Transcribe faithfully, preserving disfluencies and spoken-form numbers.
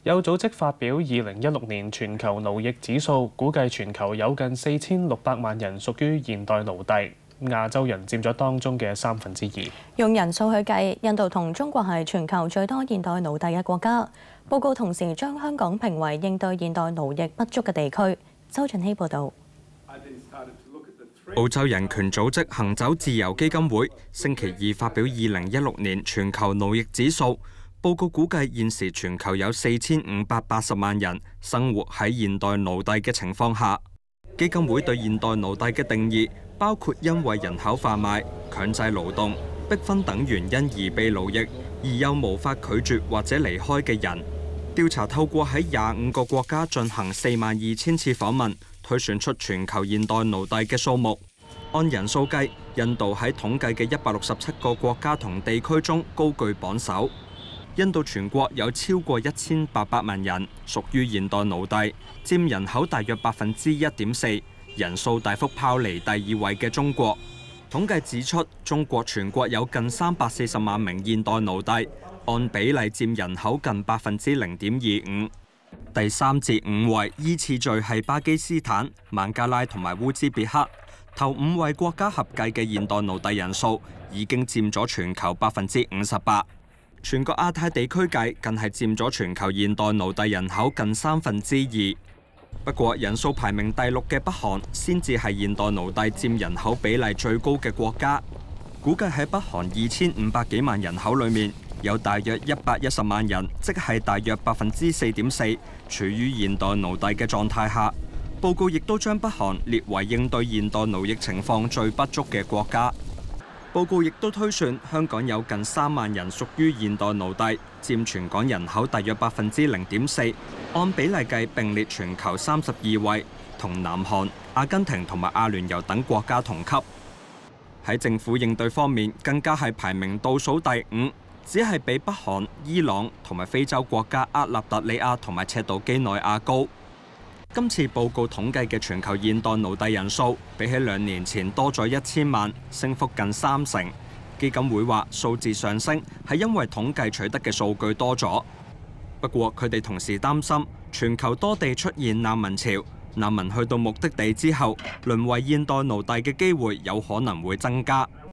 有組織發表二零一六年全球奴役指數，估計全球有近四千六百萬人屬於現代奴隸，亞洲人佔咗當中嘅三分之二。 用人數去計，印度同中國係全球最多現代奴隸嘅國家。報告同時將香港評為應對現代奴役不足嘅地區。周俊熙報導。 澳洲人權組織行走自由基金會星期二發表二零一六年全球奴役指數。報告估計現時全球有四千五百八十萬人生活喺現代奴隸嘅情況下。基金會對現代奴隸嘅定義包括因為人口販賣、強制勞動、逼婚等原因而被奴役，而又無法拒絕或者離開嘅人。調查透過喺廿五個國家進行四萬二千次訪問，推算出全球現代奴隸嘅數目。按人數計，印度喺統計嘅一百六十七個國家同地區中高居榜首。印度全國有超過一千八百萬人屬於現代奴隸，佔人口大約百分之一點四，人數大幅拋離第二位嘅中國。統計指出，中國全國有近三百四十萬名現代奴隸，按比例佔人口近百分之零點二五。第三至五位依次序係巴基斯坦、孟加拉同埋烏茲別克。頭五位國家合計嘅現代奴隸人數已經佔咗全球百分之五十八。全個亞太地區計更係佔咗全球現代奴隸人口近三分之二。不過人數排名第六嘅北韓先至係現代奴隸佔人口比例最高嘅國家。估計喺北韓二千五百幾萬人口裏面，有大約一百一十萬人，即係大約百分之四點四，處於現代奴隸嘅狀態下。報告亦都將北韓列為應對現代奴役情況最不足嘅國家。報告亦都推算香港有近三萬人屬於現代奴隸，佔全港人口大約百分之零點四，按比例計並列全球三十二位，同南韓、阿根廷同埋阿聯酋等國家同級。喺政府應對方面，更加係排名倒數第五，只係比北韓、伊朗同埋非洲國家厄立特里亞同埋赤道幾內亞高。今次報告統計嘅全球現代奴隸人數，比起兩年前多咗一千萬，升幅近三成。基金會話數字上升係因為統計取得嘅數據多咗。不過佢哋同時擔心，全球多地出現難民潮，難民去到目的地之後，淪為現代奴隸嘅機會有可能會增加。